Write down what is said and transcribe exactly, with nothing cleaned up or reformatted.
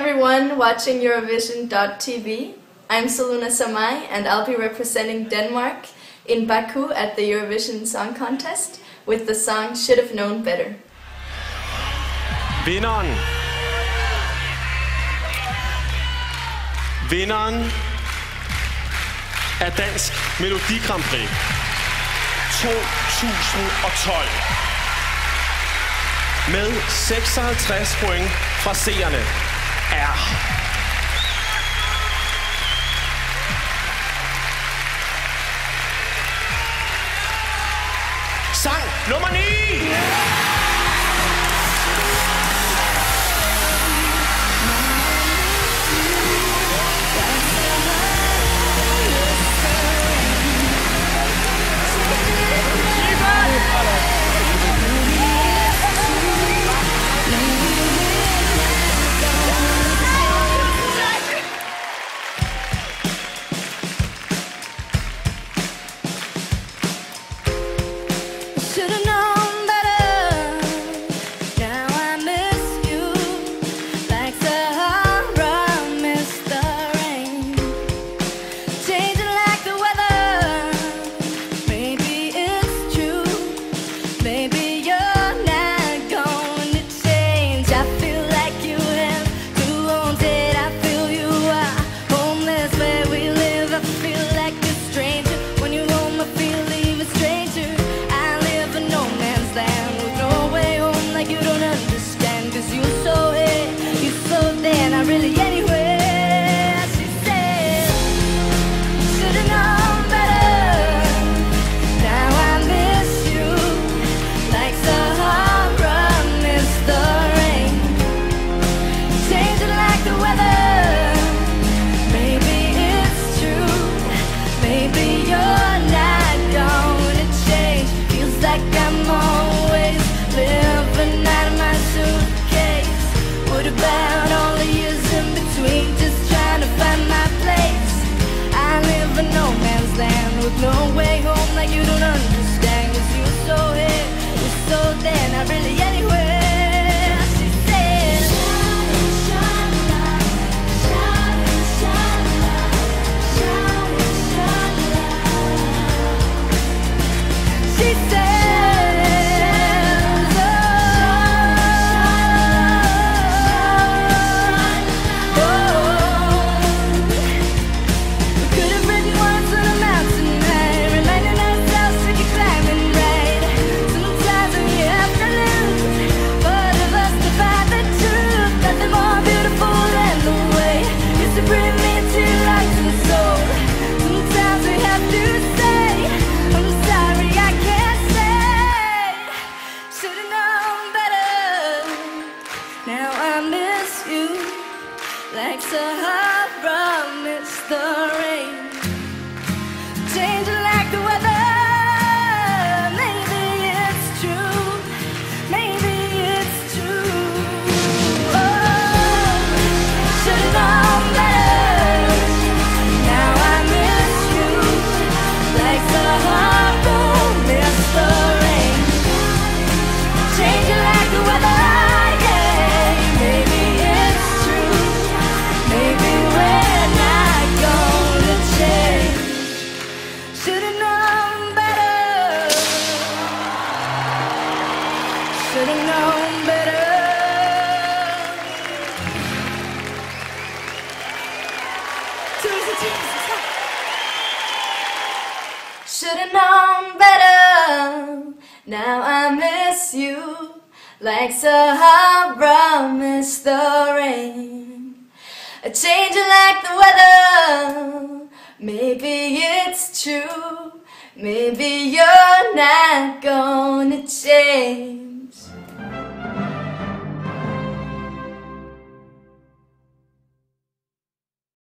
everyone watching Eurovision dot T V. I'm Soluna Samai and I'll be representing Denmark in Baku at the Eurovision Song Contest with the song Should Have Known Better. Vinderen. Vinderen af Dansk Melodi Grand Prix to tusind og tolv med seksoghalvtreds point fra seerne er sang nummer ni. No way home, like you don't understand. Cause you're so here, you're so there, not really anywhere. She said, shine, shine, shine, shine, shine, shine. She said, oh, oh. We could have written words on a mountain. Like Sahara missed the rain, changing like the weather. Maybe it's true, maybe it's true. Oh, should've known better. Now I miss you, like Sahara missed the rain, changing like the weather. Should've known better. Should've known better. Now I miss you, like Sahara missed the rain, a changing like the weather. Maybe it's true, maybe you're not gonna change.